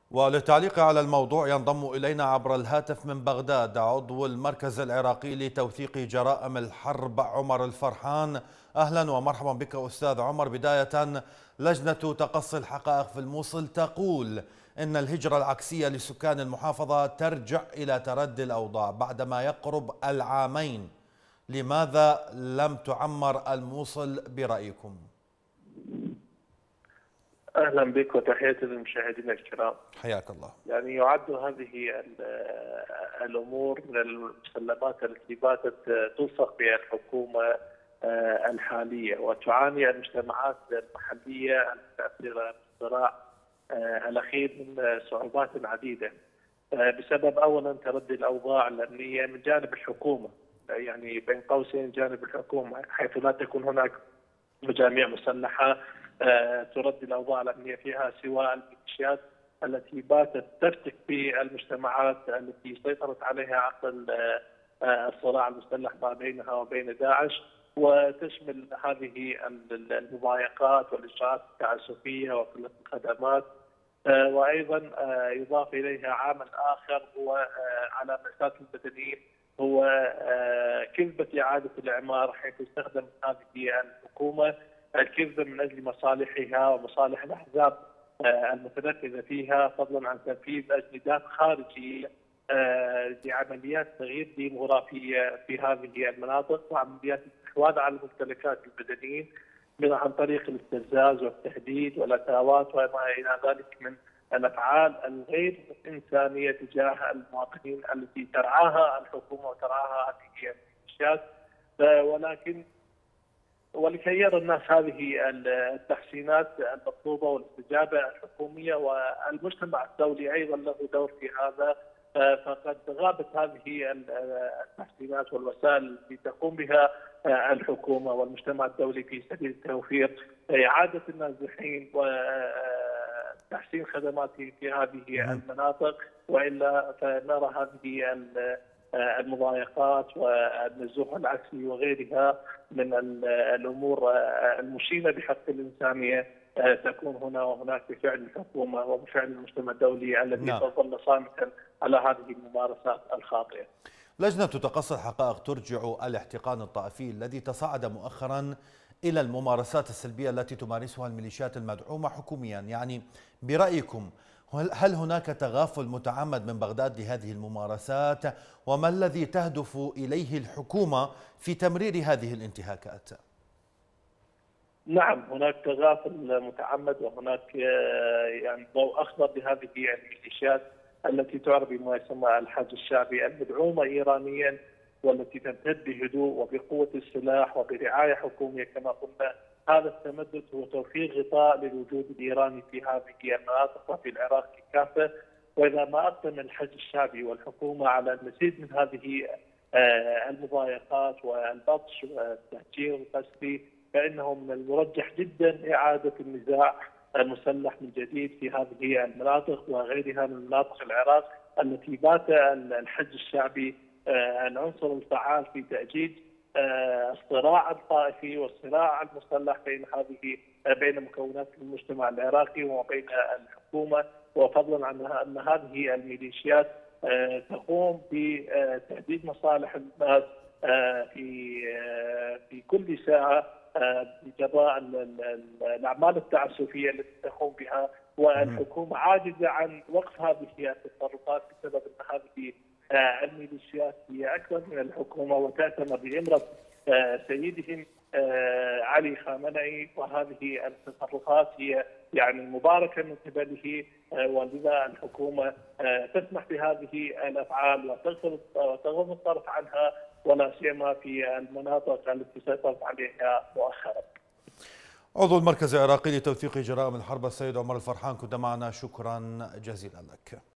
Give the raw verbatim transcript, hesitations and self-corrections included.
وللتعليق على الموضوع ينضم إلينا عبر الهاتف من بغداد عضو المركز العراقي لتوثيق جرائم الحرب عمر الفرحان. أهلا ومرحبا بك أستاذ عمر. بداية، لجنة تقصي الحقائق في الموصل تقول إن الهجرة العكسية لسكان المحافظة ترجع إلى تردي الأوضاع بعدما يقرب العامين. لماذا لم تعمر الموصل برأيكم؟ أهلا بك وتحياتي للمشاهدين الكرام. حياك الله. يعني يعد هذه الأمور من المسلمات التي باتت تلصق بها الحكومة الحالية، وتعاني المجتمعات المحلية المتأثرة بالصراع الأخير من صعوبات عديدة بسبب أولا تردي الأوضاع الأمنية من جانب الحكومة، يعني بين قوسين جانب الحكومة، حيث لا تكون هناك مجاميع مسلحة تردي الأوضاع الأمنية فيها سوى الميليشيات التي باتت تفتك بالمجتمعات التي سيطرت عليها عقب الصراع المسلح ما بينها وبين داعش، وتشمل هذه المضايقات والإجراءات التعسفية وقلة الخدمات، وأيضا يضاف إليها عامل آخر هو على مأساة المدنيين، هو كذبة إعادة الإعمار، حيث استخدمت هذه الحكومة الكذب من أجل مصالحها ومصالح الأحزاب المتنفذة فيها، فضلا عن تنفيذ أجندات خارجية لعمليات تغيير ديموغرافية في هذه المناطق وعمليات الاستحواذ على الممتلكات المدنيين من عن طريق الاستفزاز والتهديد والأتاوات وما إلى ذلك من الأفعال الغير إنسانية تجاه المواطنين التي ترعاها الحكومة وترعاها هذه الميليشيات. ولكن ولكي يرى الناس هذه التحسينات المطلوبة والاستجابة الحكومية والمجتمع الدولي أيضا له دور في هذا، فقد غابت هذه التحسينات والوسائل التي تقوم بها الحكومة والمجتمع الدولي في سبيل توفير إعادة النازحين وتحسين خدماتهم في هذه المناطق، وإلا فنرى هذه المضايقات والنزوح العكسي وغيرها من الامور المشينه بحق الانسانيه تكون هنا وهناك بفعل الحكومه وبفعل المجتمع الدولي الذي نعم. ظل صامتا على هذه الممارسات الخاطئه. لجنة تقصي الحقائق ترجع الاحتقان الطائفي الذي تصاعد مؤخرا إلى الممارسات السلبية التي تمارسها الميليشيات المدعومة حكوميا. يعني برأيكم هل هناك تغافل متعمد من بغداد لهذه الممارسات؟ وما الذي تهدف إليه الحكومة في تمرير هذه الانتهاكات؟ نعم، هناك تغافل متعمد وهناك يعني ضوء أخضر لهذه الميليشيات التي تعرف بما يسمى الحج الشعبي المدعومة إيرانيا، والتي تمتد بهدوء وبقوة السلاح وبرعاية حكومية كما قلنا. هذا التمدد هو توفير غطاء للوجود الإيراني في هذه المناطق وفي العراق كافة، وإذا ما أقدم الحج الشعبي والحكومة على المزيد من هذه المضايقات والبطش والتهجير القسري، فإنه من المرجح جدا إعادة النزاع المسلح من جديد في هذه المناطق وغيرها من مناطق العراق التي بات الحج الشعبي العنصر الفعال في تأجيج الصراع الطائفي والصراع المسلح بين هذه بين مكونات المجتمع العراقي وبين الحكومة، وفضلا عن ان هذه الميليشيات تقوم بتهديد مصالح الناس في في كل ساعة بجراء الاعمال التعسفيه التي تقوم بها، والحكومه عاجزه عن وقف هذه التصرفات بسبب ان هذه الميليشيات هي اكبر من الحكومه وتأتمر بامره سيدهم علي خامنئي، وهذه التصرفات هي يعني مباركه من قبله، ولذا الحكومه تسمح بهذه الافعال وتغض الطرف عنها، ولا سيما في المناطق التي سيطرت عليها مؤخرا. عضو المركز العراقي لتوثيق جرائم الحرب السيد عمر الفرحان، كنت معنا، شكرا جزيلا لك.